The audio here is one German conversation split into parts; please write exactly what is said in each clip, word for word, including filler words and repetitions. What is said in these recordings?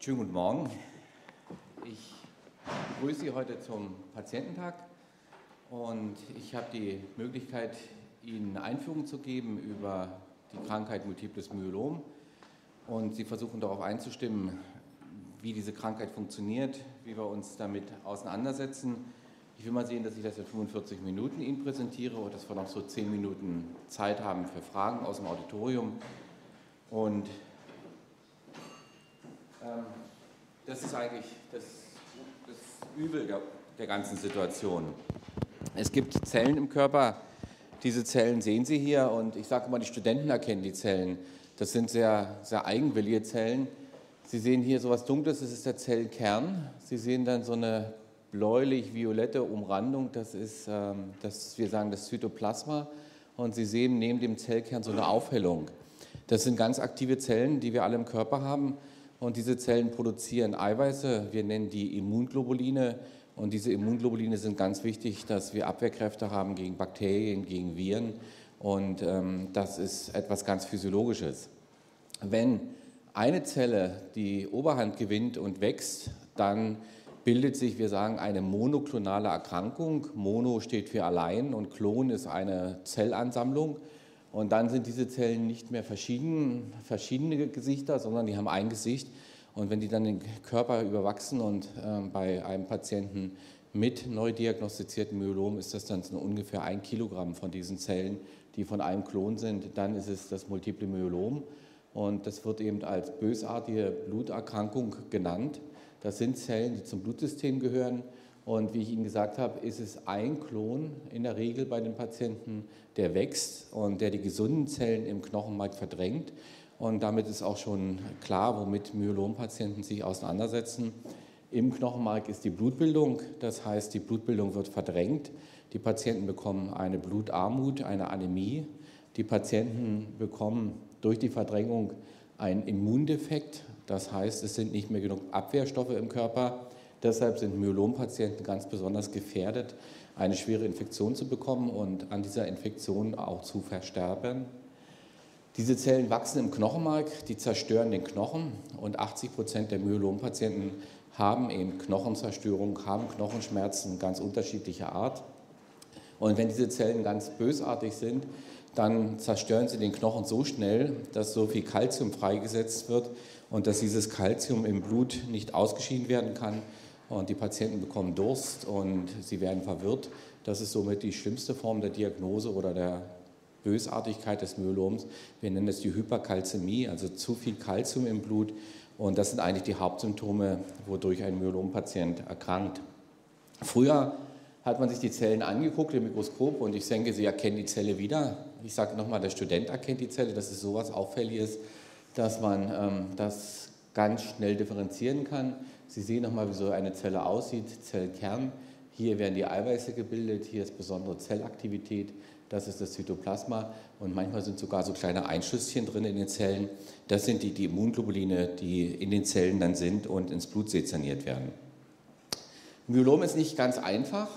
Schönen guten Morgen. Ich begrüße Sie heute zum Patiententag und ich habe die Möglichkeit, Ihnen eine Einführung zu geben über die Krankheit Multiples Myelom und Sie versuchen darauf einzustimmen, wie diese Krankheit funktioniert, wie wir uns damit auseinandersetzen. Ich will mal sehen, dass ich das in fünfundvierzig Minuten Ihnen präsentiere und dass wir noch so zehn Minuten Zeit haben für Fragen aus dem Auditorium. Und ähm, das ist eigentlich das, das Übel der, der ganzen Situation. Es gibt Zellen im Körper, diese Zellen sehen Sie hier und ich sage immer, die Studenten erkennen die Zellen. Das sind sehr, sehr eigenwillige Zellen. Sie sehen hier so etwas Dunkles, das ist der Zellkern. Sie sehen dann so eine bläulich-violette Umrandung, das ist, ähm, das, wir sagen, das Zytoplasma. Und Sie sehen neben dem Zellkern so eine Aufhellung. Das sind ganz aktive Zellen, die wir alle im Körper haben. Und diese Zellen produzieren Eiweiße, wir nennen die Immunglobuline. Und diese Immunglobuline sind ganz wichtig, dass wir Abwehrkräfte haben gegen Bakterien, gegen Viren. Und ähm, das ist etwas ganz Physiologisches. Wenn eine Zelle die Oberhand gewinnt und wächst, dann bildet sich, wir sagen, eine monoklonale Erkrankung. Mono steht für allein und Klon ist eine Zellansammlung. Und dann sind diese Zellen nicht mehr verschieden, verschiedene Gesichter, sondern die haben ein Gesicht. Und wenn die dann den Körper überwachsen und äh, bei einem Patienten mit neu diagnostiziertem Myelom ist das dann so ungefähr ein Kilogramm von diesen Zellen, die von einem Klon sind, dann ist es das Multiple Myelom. Und das wird eben als bösartige Bluterkrankung genannt. Das sind Zellen, die zum Blutsystem gehören. Und wie ich Ihnen gesagt habe, ist es ein Klon in der Regel bei den Patienten, der wächst und der die gesunden Zellen im Knochenmark verdrängt. Und damit ist auch schon klar, womit Myelompatienten sich auseinandersetzen. Im Knochenmark ist die Blutbildung, das heißt, die Blutbildung wird verdrängt. Die Patienten bekommen eine Blutarmut, eine Anämie. Die Patienten bekommen durch die Verdrängung einen Immundefekt, das heißt, es sind nicht mehr genug Abwehrstoffe im Körper. Deshalb sind Myelompatienten ganz besonders gefährdet, eine schwere Infektion zu bekommen und an dieser Infektion auch zu versterben. Diese Zellen wachsen im Knochenmark, die zerstören den Knochen und achtzig Prozent der Myelompatienten haben eben Knochenzerstörung, haben Knochenschmerzen ganz unterschiedlicher Art. Und wenn diese Zellen ganz bösartig sind, dann zerstören sie den Knochen so schnell, dass so viel Kalzium freigesetzt wird und dass dieses Kalzium im Blut nicht ausgeschieden werden kann. Und die Patienten bekommen Durst und sie werden verwirrt. Das ist somit die schlimmste Form der Diagnose oder der Bösartigkeit des Myeloms. Wir nennen das die Hyperkalzämie, also zu viel Kalzium im Blut. Und das sind eigentlich die Hauptsymptome, wodurch ein Myelompatient erkrankt. Früher hat man sich die Zellen angeguckt im Mikroskop und ich denke, Sie erkennen die Zelle wieder. Ich sage nochmal, der Student erkennt die Zelle, das ist sowas Auffälliges, dass man ähm, das ganz schnell differenzieren kann. Sie sehen nochmal, wie so eine Zelle aussieht, Zellkern. Hier werden die Eiweiße gebildet, hier ist besondere Zellaktivität, das ist das Zytoplasma und manchmal sind sogar so kleine Einschlüsschen drin in den Zellen. Das sind die, die Immunglobuline, die in den Zellen dann sind und ins Blut sezerniert werden. Myelom ist nicht ganz einfach.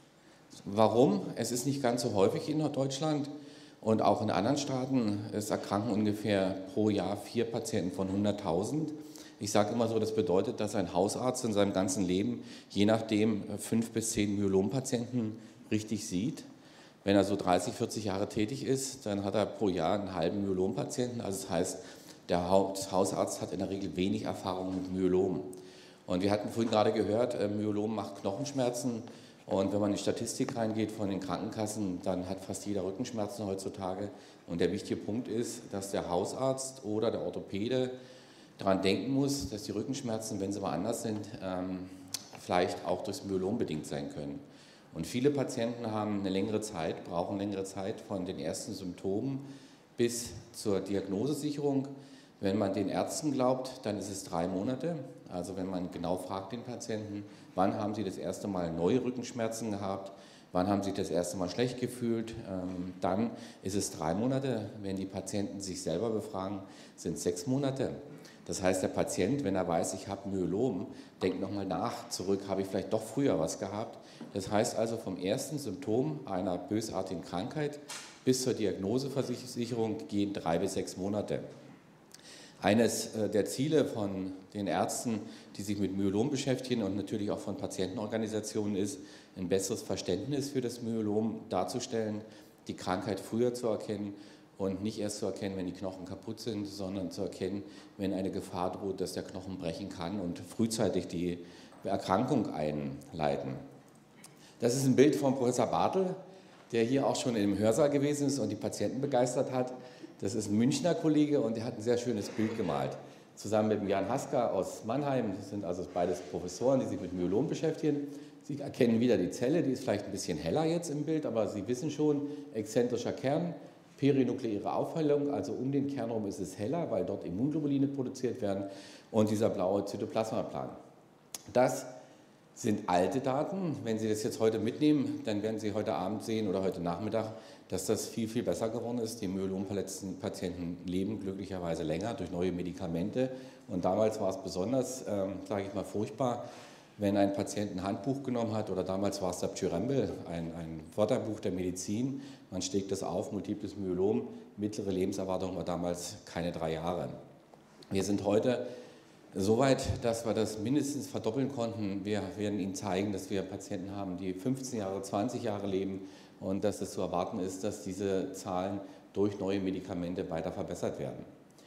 Warum? Es ist nicht ganz so häufig in Deutschland und auch in anderen Staaten. Es erkranken ungefähr pro Jahr vier Patienten von hunderttausend. Ich sage immer so, das bedeutet, dass ein Hausarzt in seinem ganzen Leben je nachdem fünf bis zehn Myelompatienten richtig sieht. Wenn er so dreißig, vierzig Jahre tätig ist, dann hat er pro Jahr einen halben Myelompatienten. Also das heißt, der Hausarzt hat in der Regel wenig Erfahrung mit Myelom. Und wir hatten vorhin gerade gehört, Myelom macht Knochenschmerzen. Und wenn man in die Statistik reingeht von den Krankenkassen, dann hat fast jeder Rückenschmerzen heutzutage. Und der wichtige Punkt ist, dass der Hausarzt oder der Orthopäde daran denken muss, dass die Rückenschmerzen, wenn sie mal anders sind, ähm, vielleicht auch durchs Myelom bedingt sein können. Und viele Patienten haben eine längere Zeit, brauchen längere Zeit von den ersten Symptomen bis zur Diagnosesicherung. Wenn man den Ärzten glaubt, dann ist es drei Monate. Also wenn man genau fragt den Patienten, wann haben Sie das erste Mal neue Rückenschmerzen gehabt, wann haben Sie sich das erste Mal schlecht gefühlt, ähm, dann ist es drei Monate. Wenn die Patienten sich selber befragen, sind es sechs Monate. Das heißt, der Patient, wenn er weiß, ich habe Myelom, denkt nochmal nach, zurück, habe ich vielleicht doch früher was gehabt. Das heißt also, vom ersten Symptom einer bösartigen Krankheit bis zur Diagnoseversicherung gehen drei bis sechs Monate. Eines der Ziele von den Ärzten, die sich mit Myelom beschäftigen und natürlich auch von Patientenorganisationen ist, ein besseres Verständnis für das Myelom darzustellen, die Krankheit früher zu erkennen und nicht erst zu erkennen, wenn die Knochen kaputt sind, sondern zu erkennen, wenn eine Gefahr droht, dass der Knochen brechen kann und frühzeitig die Erkrankung einleiten. Das ist ein Bild von Professor Bartel, der hier auch schon im Hörsaal gewesen ist und die Patienten begeistert hat. Das ist ein Münchner Kollege und der hat ein sehr schönes Bild gemalt. Zusammen mit dem Jan Haska aus Mannheim, das sind also beides Professoren, die sich mit Myelom beschäftigen. Sie erkennen wieder die Zelle, die ist vielleicht ein bisschen heller jetzt im Bild, aber Sie wissen schon, exzentrischer Kern, perinukleäre Aufhellung, also um den Kern herum ist es heller, weil dort Immunglobuline produziert werden und dieser blaue Zytoplasmaplan. Das sind alte Daten. Wenn Sie das jetzt heute mitnehmen, dann werden Sie heute Abend sehen oder heute Nachmittag, dass das viel, viel besser geworden ist. Die Myelom-Patienten leben glücklicherweise länger durch neue Medikamente. Und damals war es besonders, ähm, sage ich mal, furchtbar, wenn ein Patient ein Handbuch genommen hat, oder damals war es der Pschyrembel, ein, ein Wörterbuch der Medizin. Man schlägt das auf, multiples Myelom, mittlere Lebenserwartung war damals keine drei Jahre. Wir sind heute soweit, dass wir das mindestens verdoppeln konnten. Wir werden Ihnen zeigen, dass wir Patienten haben, die fünfzehn Jahre, zwanzig Jahre leben und dass es zu erwarten ist, dass diese Zahlen durch neue Medikamente weiter verbessert werden.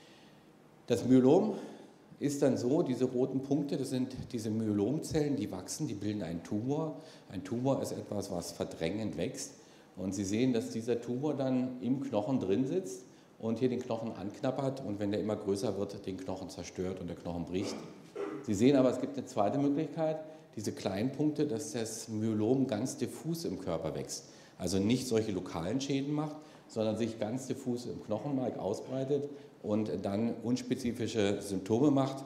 Das Myelom ist dann so, diese roten Punkte, das sind diese Myelomzellen, die wachsen, die bilden einen Tumor. Ein Tumor ist etwas, was verdrängend wächst. Und Sie sehen, dass dieser Tumor dann im Knochen drin sitzt und hier den Knochen anknabbert und wenn der immer größer wird, den Knochen zerstört und der Knochen bricht. Sie sehen aber, es gibt eine zweite Möglichkeit, diese kleinen Punkte, dass das Myelom ganz diffus im Körper wächst. Also nicht solche lokalen Schäden macht, sondern sich ganz diffus im Knochenmark ausbreitet und dann unspezifische Symptome macht.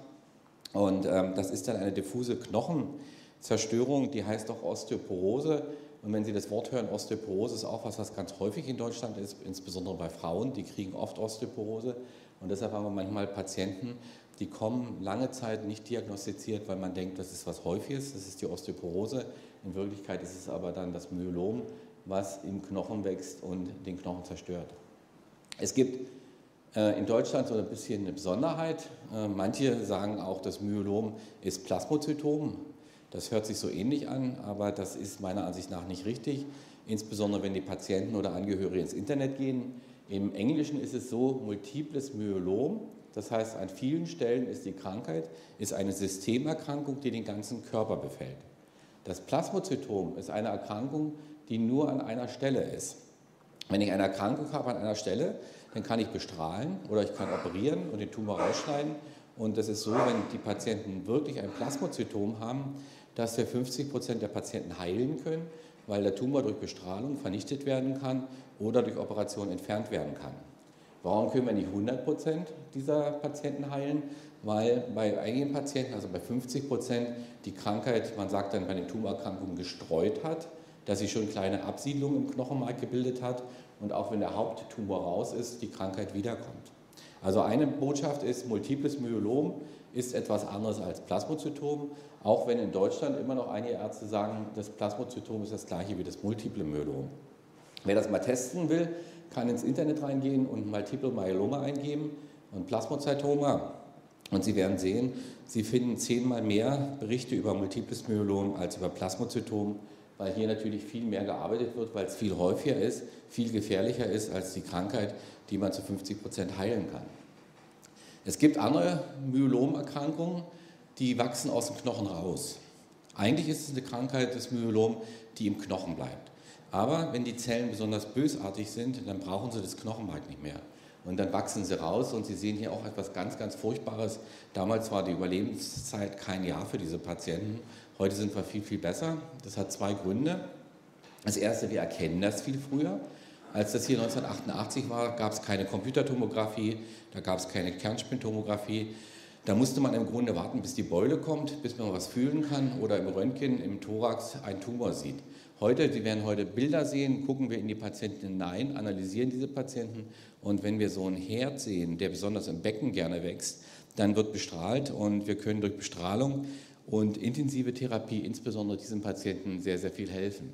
Und ähm, das ist dann eine diffuse Knochenzerstörung, die heißt auch Osteoporose. Und wenn Sie das Wort hören, Osteoporose ist auch was, was ganz häufig in Deutschland ist, insbesondere bei Frauen, die kriegen oft Osteoporose. Und deshalb haben wir manchmal Patienten, die kommen lange Zeit nicht diagnostiziert, weil man denkt, das ist was Häufiges, das ist die Osteoporose. In Wirklichkeit ist es aber dann das Myelom, was im Knochen wächst und den Knochen zerstört. Es gibt äh, in Deutschland so ein bisschen eine Besonderheit. Äh, manche sagen auch, das Myelom ist Plasmozytom. Das hört sich so ähnlich an, aber das ist meiner Ansicht nach nicht richtig, insbesondere wenn die Patienten oder Angehörige ins Internet gehen. Im Englischen ist es so, multiples Myelom, das heißt an vielen Stellen ist die Krankheit, ist eine Systemerkrankung, die den ganzen Körper befällt. Das Plasmozytom ist eine Erkrankung, die nur an einer Stelle ist. Wenn ich eine Erkrankung habe an einer Stelle, dann kann ich bestrahlen oder ich kann operieren und den Tumor rausschneiden. Und das ist so, wenn die Patienten wirklich ein Plasmozytom haben, dass wir fünfzig Prozent der Patienten heilen können, weil der Tumor durch Bestrahlung vernichtet werden kann oder durch Operation entfernt werden kann. Warum können wir nicht hundert Prozent dieser Patienten heilen? Weil bei einigen Patienten, also bei fünfzig Prozent, die Krankheit, man sagt dann bei den Tumorerkrankungen, gestreut hat, dass sie schon kleine Absiedlungen im Knochenmark gebildet hat und auch wenn der Haupttumor raus ist, die Krankheit wiederkommt. Also eine Botschaft ist, multiples Myelom ist etwas anderes als Plasmozytom, auch wenn in Deutschland immer noch einige Ärzte sagen, das Plasmozytom ist das gleiche wie das multiple Myelom. Wer das mal testen will, kann ins Internet reingehen und Multiple Myeloma eingeben und Plasmozytoma. Und Sie werden sehen, Sie finden zehnmal mehr Berichte über multiples Myelom als über Plasmozytom, weil hier natürlich viel mehr gearbeitet wird, weil es viel häufiger ist, viel gefährlicher ist als die Krankheit, die man zu fünfzig Prozent heilen kann. Es gibt andere Myelomerkrankungen, die wachsen aus dem Knochen raus. Eigentlich ist es eine Krankheit, das Myelom, die im Knochen bleibt. Aber wenn die Zellen besonders bösartig sind, dann brauchen sie das Knochenmark nicht mehr. Und dann wachsen sie raus und Sie sehen hier auch etwas ganz, ganz Furchtbares. Damals war die Überlebenszeit kein Jahr für diese Patienten. Heute sind wir viel, viel besser. Das hat zwei Gründe. Das erste, wir erkennen das viel früher. Als das hier neunzehnhundertachtundachtzig war, gab es keine Computertomographie, da gab es keine Kernspintomographie. Da musste man im Grunde warten, bis die Beule kommt, bis man was fühlen kann oder im Röntgen, im Thorax einen Tumor sieht. Heute, Sie werden heute Bilder sehen, gucken wir in die Patienten hinein, analysieren diese Patienten und wenn wir so einen Herd sehen, der besonders im Becken gerne wächst, dann wird bestrahlt und wir können durch Bestrahlung und intensive Therapie insbesondere diesen Patienten sehr, sehr viel helfen.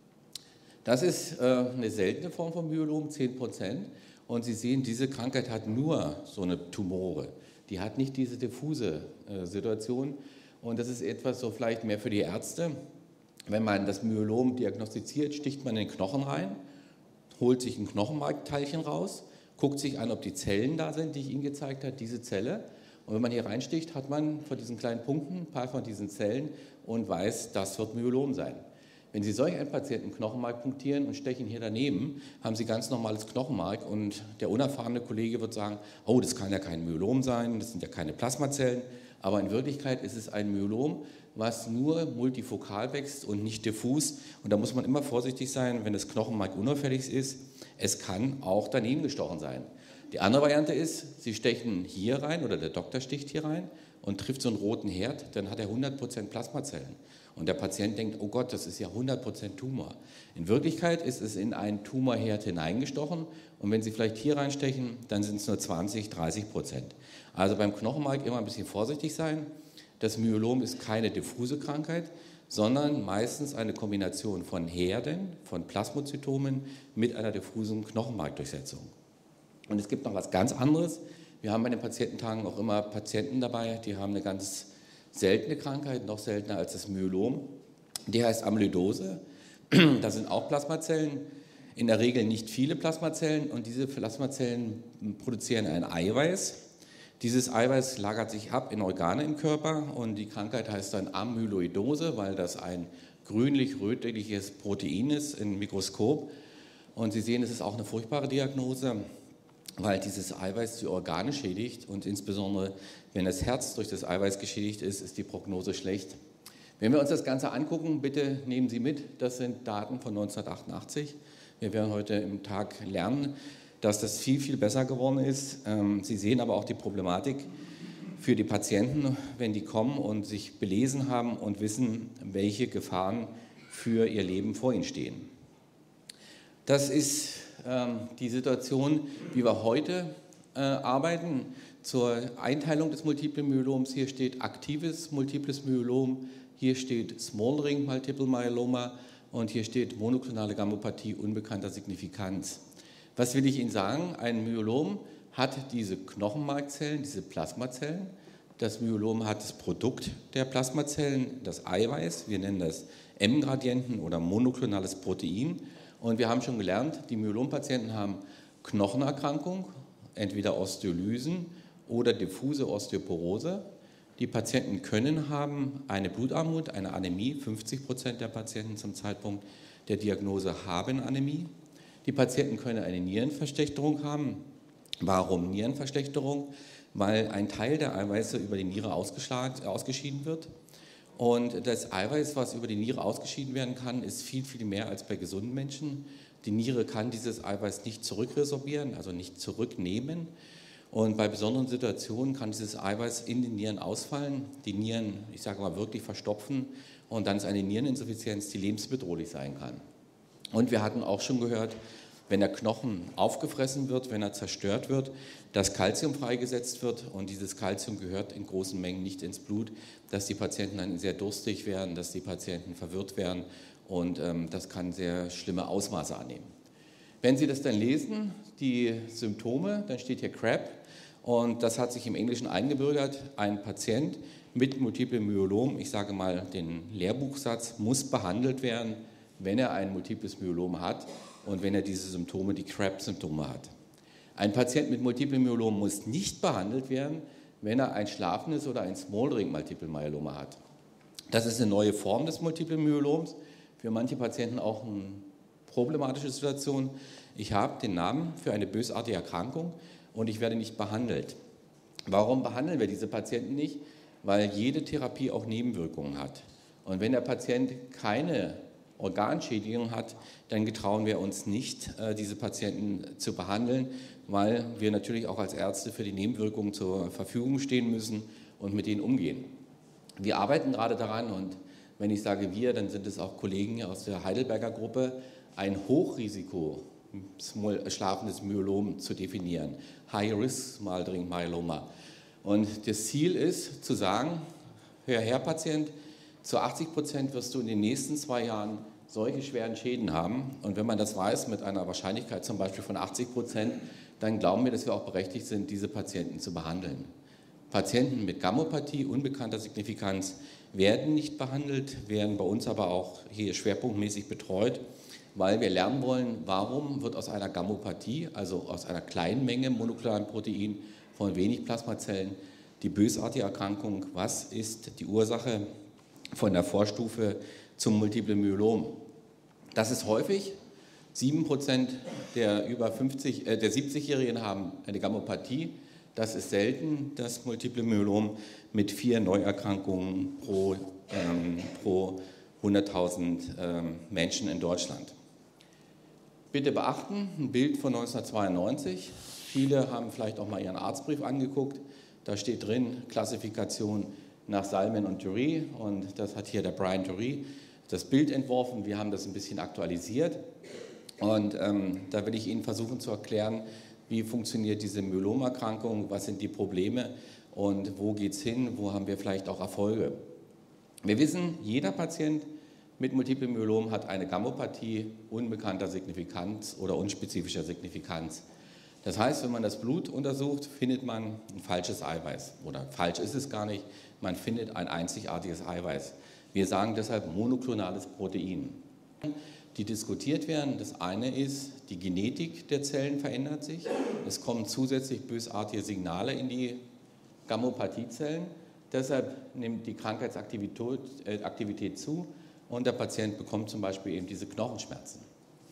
Das ist äh, eine seltene Form von Myelom, zehn Prozent. Und Sie sehen, diese Krankheit hat nur so eine Tumore. Die hat nicht diese diffuse äh, Situation. Und das ist etwas so vielleicht mehr für die Ärzte. Wenn man das Myelom diagnostiziert, sticht man in den Knochen rein, holt sich ein Knochenmarkteilchen raus, guckt sich an, ob die Zellen da sind, die ich Ihnen gezeigt habe, diese Zelle. Und wenn man hier reinsticht, hat man von diesen kleinen Punkten ein paar von diesen Zellen und weiß, das wird Myelom sein. Wenn Sie solch einen Patienten Knochenmark punktieren und stechen hier daneben, haben Sie ganz normales Knochenmark und der unerfahrene Kollege wird sagen, oh, das kann ja kein Myelom sein, das sind ja keine Plasmazellen, aber in Wirklichkeit ist es ein Myelom, was nur multifokal wächst und nicht diffus. Und da muss man immer vorsichtig sein, wenn das Knochenmark unauffällig ist. Es kann auch daneben gestochen sein. Die andere Variante ist, Sie stechen hier rein oder der Doktor sticht hier rein und trifft so einen roten Herd, dann hat er hundert Prozent Plasmazellen. Und der Patient denkt, oh Gott, das ist ja hundert Prozent Tumor. In Wirklichkeit ist es in einen Tumorherd hineingestochen und wenn Sie vielleicht hier reinstechen, dann sind es nur zwanzig, dreißig Prozent. Also beim Knochenmark immer ein bisschen vorsichtig sein. Das Myelom ist keine diffuse Krankheit, sondern meistens eine Kombination von Herden, von Plasmozytomen mit einer diffusen Knochenmarkdurchsetzung. Und es gibt noch was ganz anderes. Wir haben bei den Patiententagen auch immer Patienten dabei, die haben eine ganz seltene Krankheit, noch seltener als das Myelom. Die heißt Amyloidose. Da sind auch Plasmazellen, in der Regel nicht viele Plasmazellen und diese Plasmazellen produzieren ein Eiweiß. Dieses Eiweiß lagert sich ab in Organe im Körper und die Krankheit heißt dann Amyloidose, weil das ein grünlich-rötliches Protein ist im Mikroskop. Und Sie sehen, es ist auch eine furchtbare Diagnose, weil dieses Eiweiß die Organe schädigt und insbesondere, wenn das Herz durch das Eiweiß geschädigt ist, ist die Prognose schlecht. Wenn wir uns das Ganze angucken, bitte nehmen Sie mit, das sind Daten von neunzehnhundertachtundachtzig. Wir werden heute im Tag lernen, dass das viel, viel besser geworden ist. Sie sehen aber auch die Problematik für die Patienten, wenn die kommen und sich belesen haben und wissen, welche Gefahren für ihr Leben vor ihnen stehen. Das ist die Situation, wie wir heute arbeiten. Zur Einteilung des Multiplen Myeloms, hier steht aktives Multiples Myelom, hier steht Smoldering Multiple Myeloma und hier steht monoklonale Gammopathie unbekannter Signifikanz. Was will ich Ihnen sagen? Ein Myelom hat diese Knochenmarkzellen, diese Plasmazellen. Das Myelom hat das Produkt der Plasmazellen, das Eiweiß, wir nennen das M-Gradienten oder monoklonales Protein. Und wir haben schon gelernt, die Myelompatienten haben Knochenerkrankung, entweder Osteolysen oder diffuse Osteoporose. Die Patienten können haben eine Blutarmut, eine Anämie. fünfzig Prozent der Patienten zum Zeitpunkt der Diagnose haben Anämie. Die Patienten können eine Nierenverschlechterung haben. Warum Nierenverschlechterung? Weil ein Teil der Eiweiße über die Niere ausgeschieden wird. Und das Eiweiß, was über die Niere ausgeschieden werden kann, ist viel, viel mehr als bei gesunden Menschen. Die Niere kann dieses Eiweiß nicht zurückresorbieren, also nicht zurücknehmen. Und bei besonderen Situationen kann dieses Eiweiß in den Nieren ausfallen, die Nieren, ich sage mal, wirklich verstopfen und dann ist eine Niereninsuffizienz, die lebensbedrohlich sein kann. Und wir hatten auch schon gehört, wenn der Knochen aufgefressen wird, wenn er zerstört wird, dass Kalzium freigesetzt wird und dieses Kalzium gehört in großen Mengen nicht ins Blut, dass die Patienten dann sehr durstig werden, dass die Patienten verwirrt werden und ähm, das kann sehr schlimme Ausmaße annehmen. Wenn Sie das dann lesen, die Symptome, dann steht hier C R A B und das hat sich im Englischen eingebürgert, ein Patient mit Multiplem Myelom, ich sage mal den Lehrbuchsatz, muss behandelt werden, wenn er ein multiples Myelom hat und wenn er diese Symptome, die C R A B-Symptome hat. Ein Patient mit Multiplem Myelom muss nicht behandelt werden, wenn er ein schlafendes oder ein Smoldering Multiple Myeloma hat. Das ist eine neue Form des Multiplen Myeloms, für manche Patienten auch eine problematische Situation. Ich habe den Namen für eine bösartige Erkrankung und ich werde nicht behandelt. Warum behandeln wir diese Patienten nicht? Weil jede Therapie auch Nebenwirkungen hat. Und wenn der Patient keine Organschädigung hat, dann getrauen wir uns nicht, diese Patienten zu behandeln, weil wir natürlich auch als Ärzte für die Nebenwirkungen zur Verfügung stehen müssen und mit denen umgehen. Wir arbeiten gerade daran und wenn ich sage wir, dann sind es auch Kollegen aus der Heidelberger Gruppe, ein Hochrisiko schlafendes Myelom zu definieren, High-Risk Smoldering Myeloma. Und das Ziel ist zu sagen, hör her Patient, zu achtzig Prozent wirst du in den nächsten zwei Jahren solche schweren Schäden haben. Und wenn man das weiß, mit einer Wahrscheinlichkeit zum Beispiel von achtzig Prozent, dann glauben wir, dass wir auch berechtigt sind, diese Patienten zu behandeln. Patienten mit Gammopathie unbekannter Signifikanz werden nicht behandelt, werden bei uns aber auch hier schwerpunktmäßig betreut, weil wir lernen wollen, warum wird aus einer Gammopathie, also aus einer kleinen Menge monoklonalen Protein von wenig Plasmazellen, die bösartige Erkrankung, was ist die Ursache von der Vorstufe zum Multiplen Myelom? Das ist häufig. sieben Prozent der über fünfzig, äh, der siebzigjährigen haben eine Gammopathie. Das ist selten, das Multiple Myelom mit vier Neuerkrankungen pro, ähm, pro hunderttausend ähm, Menschen in Deutschland. Bitte beachten, ein Bild von neunzehnhundertzweiundneunzig. Viele haben vielleicht auch mal ihren Arztbrief angeguckt. Da steht drin Klassifikation nach Salmen und Durie, und das hat hier der Brian Durie das Bild entworfen. Wir haben das ein bisschen aktualisiert, und ähm, da will ich Ihnen versuchen zu erklären, wie funktioniert diese Myelomerkrankung, was sind die Probleme und wo geht es hin, wo haben wir vielleicht auch Erfolge. Wir wissen, jeder Patient mit Multiplem Myelom hat eine Gammopathie unbekannter Signifikanz oder unspezifischer Signifikanz. Das heißt, wenn man das Blut untersucht, findet man ein falsches Eiweiß. Oder falsch ist es gar nicht, man findet ein einzigartiges Eiweiß. Wir sagen deshalb monoklonales Protein. Die diskutiert werden, das eine ist, die Genetik der Zellen verändert sich. Es kommen zusätzlich bösartige Signale in die Gammopathiezellen. Deshalb nimmt die Krankheitsaktivität äh, Aktivität zu und der Patient bekommt zum Beispiel eben diese Knochenschmerzen.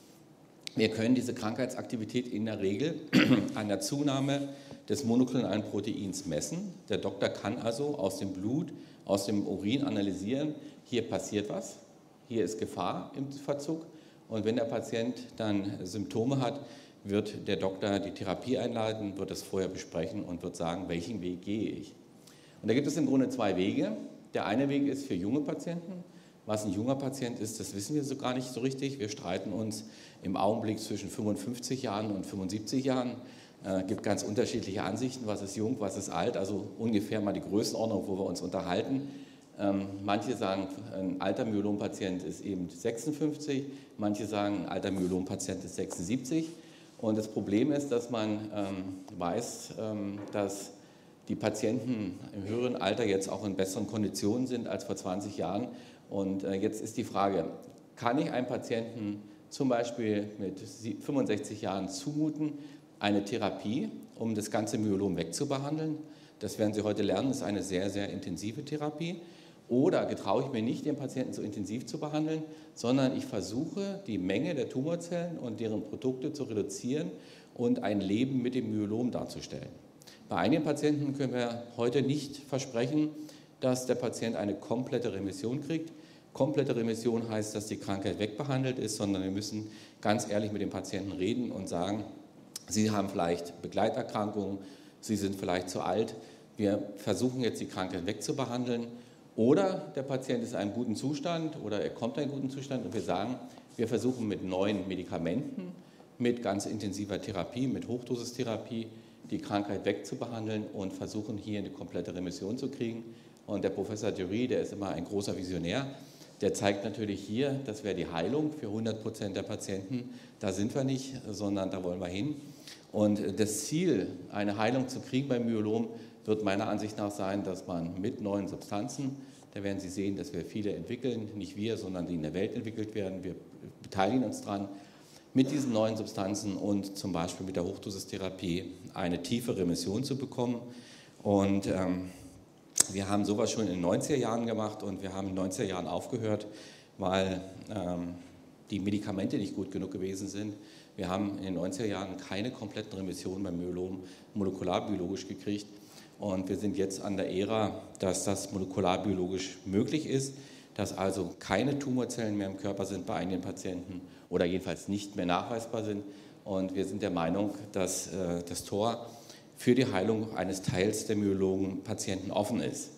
Wir können diese Krankheitsaktivität in der Regel an der Zunahme des monoklonalen Proteins messen. Der Doktor kann also aus dem Blut, aus dem Urin analysieren, hier passiert was, hier ist Gefahr im Verzug, und wenn der Patient dann Symptome hat, wird der Doktor die Therapie einleiten, wird das vorher besprechen und wird sagen, welchen Weg gehe ich. Und da gibt es im Grunde zwei Wege. Der eine Weg ist für junge Patienten. Was ein junger Patient ist, das wissen wir so gar nicht so richtig. Wir streiten uns im Augenblick zwischen fünfundfünfzig Jahren und fünfundsiebzig Jahren. Es äh, gibt ganz unterschiedliche Ansichten, was ist jung, was ist alt, also ungefähr mal die Größenordnung, wo wir uns unterhalten. Ähm, manche sagen, ein alter Myelompatient ist eben sechsundfünfzig, manche sagen, ein alter Myelompatient ist sechsundsiebzig. Und das Problem ist, dass man ähm, weiß, ähm, dass die Patienten im höheren Alter jetzt auch in besseren Konditionen sind als vor zwanzig Jahren. Und äh, jetzt ist die Frage, kann ich einem Patienten zum Beispiel mit fünfundsechzig Jahren zumuten, eine Therapie, um das ganze Myelom wegzubehandeln? Das werden Sie heute lernen, das ist eine sehr, sehr intensive Therapie. Oder getraue ich mir nicht, den Patienten so intensiv zu behandeln, sondern ich versuche, die Menge der Tumorzellen und deren Produkte zu reduzieren und ein Leben mit dem Myelom darzustellen. Bei einigen Patienten können wir heute nicht versprechen, dass der Patient eine komplette Remission kriegt. Komplette Remission heißt, dass die Krankheit wegbehandelt ist, sondern wir müssen ganz ehrlich mit dem Patienten reden und sagen, Sie haben vielleicht Begleiterkrankungen, Sie sind vielleicht zu alt, wir versuchen jetzt die Krankheit wegzubehandeln, oder der Patient ist in einem guten Zustand oder er kommt in einen guten Zustand und wir sagen, wir versuchen mit neuen Medikamenten, mit ganz intensiver Therapie, mit Hochdosistherapie die Krankheit wegzubehandeln und versuchen hier eine komplette Remission zu kriegen. Und der Professor Durie, der ist immer ein großer Visionär, der zeigt natürlich hier, das wäre die Heilung für hundert Prozent der Patienten. Da sind wir nicht, sondern da wollen wir hin. Und das Ziel, eine Heilung zu kriegen beim Myelom, wird meiner Ansicht nach sein, dass man mit neuen Substanzen, da werden Sie sehen, dass wir viele entwickeln, nicht wir, sondern die in der Welt entwickelt werden, wir beteiligen uns dran, mit diesen neuen Substanzen und zum Beispiel mit der Hochdosistherapie eine tiefe Remission zu bekommen. Und ähm, wir haben sowas schon in den neunziger Jahren gemacht und wir haben in den neunziger Jahren aufgehört, weil ähm, die Medikamente nicht gut genug gewesen sind. Wir haben in den neunziger Jahren keine kompletten Remissionen beim Myelom molekularbiologisch gekriegt. Und wir sind jetzt an der Ära, dass das molekularbiologisch möglich ist, dass also keine Tumorzellen mehr im Körper sind bei einigen Patienten oder jedenfalls nicht mehr nachweisbar sind. Und wir sind der Meinung, dass äh, das Tor für die Heilung eines Teils der Myelom-Patienten offen ist.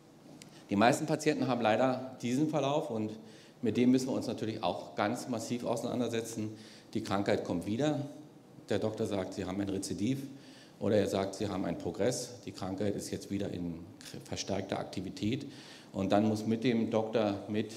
Die meisten Patienten haben leider diesen Verlauf und mit dem müssen wir uns natürlich auch ganz massiv auseinandersetzen. Die Krankheit kommt wieder. Der Doktor sagt, Sie haben ein Rezidiv. Oder er sagt, Sie haben einen Progress, die Krankheit ist jetzt wieder in verstärkter Aktivität. Und dann muss mit dem Doktor, mit